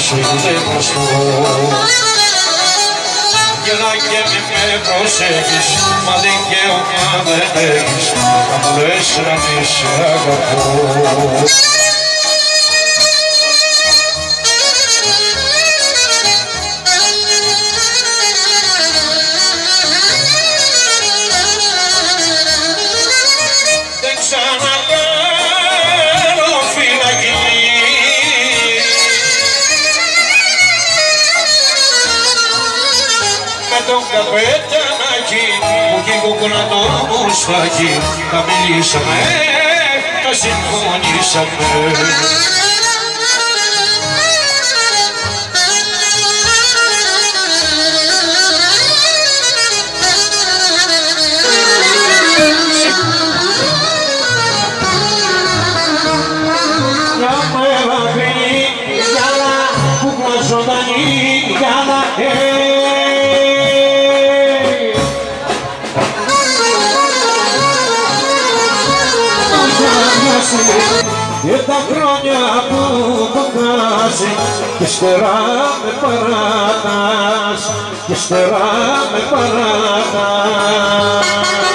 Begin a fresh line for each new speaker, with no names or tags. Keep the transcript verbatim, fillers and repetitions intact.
γνωστό. Γελά και μη με προσέχεις, μα δικαίωμα δεν έχεις να μου λες να μη σε αγαπώ. Δεν ξαναπέρω φυλακή, με τον καπετανάκι που κι κουκουλά το μουστάκι, τα μιλήσαμε, τα συμφωνήσαμε. Μια μέρα φύγει, γυάλα, κούκλα ζωντανή, γυάλα, ε. Και τα χρόνια που το κράζει κι ύστερα με παράτας, κι ύστερα με παράτας.